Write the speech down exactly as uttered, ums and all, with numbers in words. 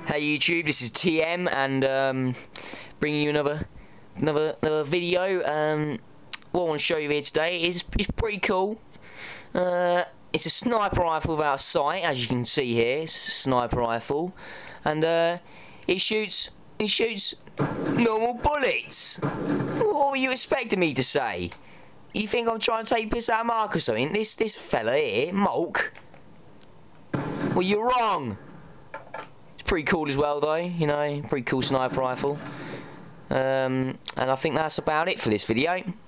Hey YouTube, this is T M and um, bringing you another another another video. Um, what I want to show you here today is is pretty cool. Uh, it's a sniper rifle without sight, as you can see here. It's a sniper rifle, and uh, it shoots it shoots normal bullets. What were you expecting me to say? You think I'm trying to take piss out of Mark or something? This this fella here, Mulk. Well, you're wrong. Pretty cool as well though, you know, pretty cool sniper rifle. Um, and I think that's about it for this video.